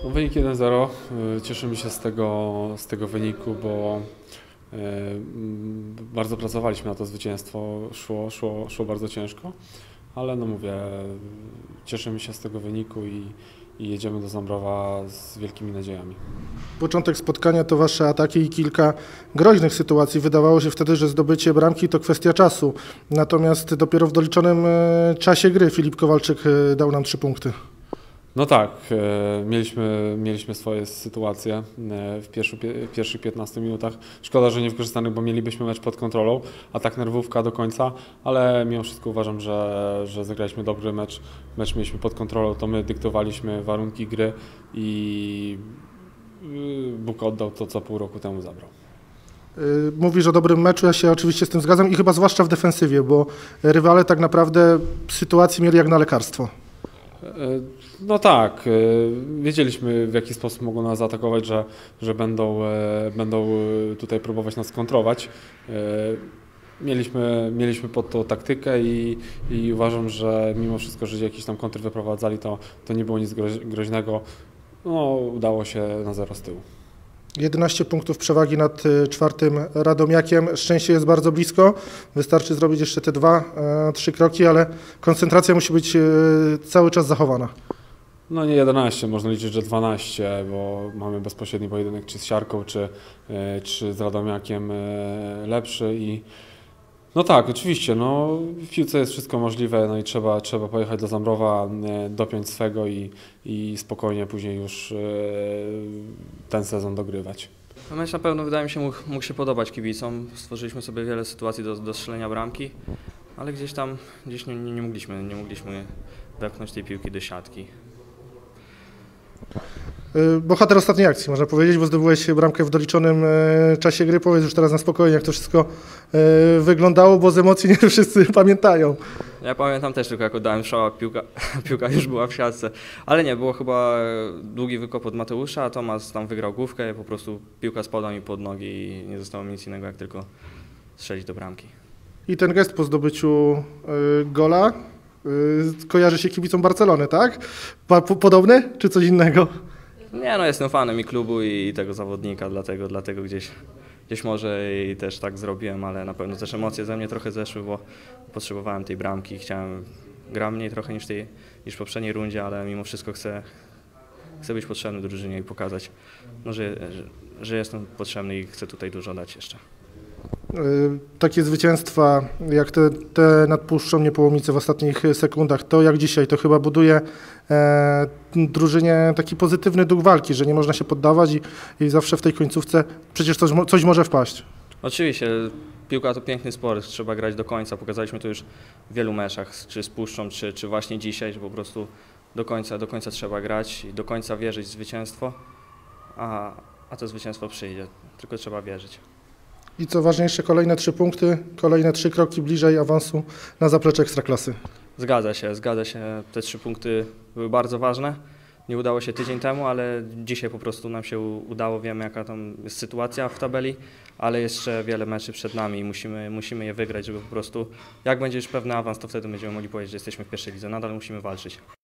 No, wynik 1-0. Cieszymy się z tego wyniku, bo bardzo pracowaliśmy na to zwycięstwo. Szło bardzo ciężko, ale no mówię, cieszymy się z tego wyniku i jedziemy do Zambrowa z wielkimi nadziejami. Początek spotkania to wasze ataki i kilka groźnych sytuacji. Wydawało się wtedy, że zdobycie bramki to kwestia czasu. Natomiast dopiero w doliczonym czasie gry Filip Kowalczyk dał nam 3 punkty. No tak, mieliśmy swoje sytuacje w pierwszych 15 minutach. Szkoda, że nie wykorzystanych, bo mielibyśmy mecz pod kontrolą, a tak nerwówka do końca, ale mimo wszystko uważam, że zagraliśmy dobry mecz. Mecz mieliśmy pod kontrolą, to my dyktowaliśmy warunki gry i Bóg oddał to, co pół roku temu zabrał. Mówisz o dobrym meczu, ja się oczywiście z tym zgadzam i chyba zwłaszcza w defensywie, bo rywale tak naprawdę sytuacji mieli jak na lekarstwo. No tak, wiedzieliśmy, w jaki sposób mogą nas zaatakować, że będą tutaj próbować nas kontrować. Mieliśmy pod tą taktykę i uważam, że mimo wszystko, że jakiś tam kontr wyprowadzali, to nie było nic groźnego. No, udało się na 0 z tyłu. 11 punktów przewagi nad 4. Radomiakiem. Szczęście jest bardzo blisko. Wystarczy zrobić jeszcze te 2-3 kroki, ale koncentracja musi być cały czas zachowana. No nie 11, można liczyć, że 12, bo mamy bezpośredni pojedynek czy z Siarką, czy z Radomiakiem lepszy. No tak, oczywiście, no, w piłce jest wszystko możliwe, no i trzeba pojechać do Zambrowa, dopiąć swego i spokojnie później już ten sezon dogrywać. Mecz na pewno, wydaje mi się, mógł się podobać kibicom. Stworzyliśmy sobie wiele sytuacji do strzelenia bramki, ale gdzieś nie mogliśmy wepchnąć tej piłki do siatki. Bohater ostatniej akcji, można powiedzieć, bo zdobyłeś bramkę w doliczonym czasie gry. Powiedz już teraz na spokojnie, jak to wszystko wyglądało, bo z emocji nie wszyscy pamiętają. Ja pamiętam też tylko, jak oddałem strzała, piłka już była w siatce, ale nie, było chyba długi wykop od Mateusza, a Tomasz tam wygrał główkę i po prostu piłka spadła mi pod nogi i nie zostało mi nic innego, jak tylko strzelić do bramki. I ten gest po zdobyciu gola kojarzy się kibicom Barcelony, tak? Podobny, czy coś innego? Nie, no jestem fanem i klubu i tego zawodnika, dlatego gdzieś może i też tak zrobiłem, ale na pewno też emocje ze mnie trochę zeszły, bo potrzebowałem tej bramki, gram mniej trochę niż w poprzedniej rundzie, ale mimo wszystko chcę być potrzebny drużynie i pokazać, no, że jestem potrzebny i chcę tutaj dużo dać jeszcze. Takie zwycięstwa jak te nad Puszczą Niepołomice w ostatnich sekundach, to jak dzisiaj, to chyba buduje drużynie taki pozytywny duch walki, że nie można się poddawać i zawsze w tej końcówce przecież coś może wpaść. Oczywiście, piłka to piękny sport, trzeba grać do końca. Pokazaliśmy to już w wielu meczach, czy z Puszczą, czy właśnie dzisiaj, że po prostu do końca trzeba grać i do końca wierzyć w zwycięstwo, a to zwycięstwo przyjdzie, tylko trzeba wierzyć. I co ważniejsze, kolejne 3 punkty, kolejne 3 kroki bliżej awansu na zaplecze Ekstraklasy. Zgadza się. Te 3 punkty były bardzo ważne. Nie udało się tydzień temu, ale dzisiaj po prostu nam się udało. Wiemy, jaka tam jest sytuacja w tabeli, ale jeszcze wiele meczy przed nami i musimy je wygrać, żeby po prostu, jak będzie już pewny awans, to wtedy będziemy mogli powiedzieć, że jesteśmy w pierwszej lidze. Nadal musimy walczyć.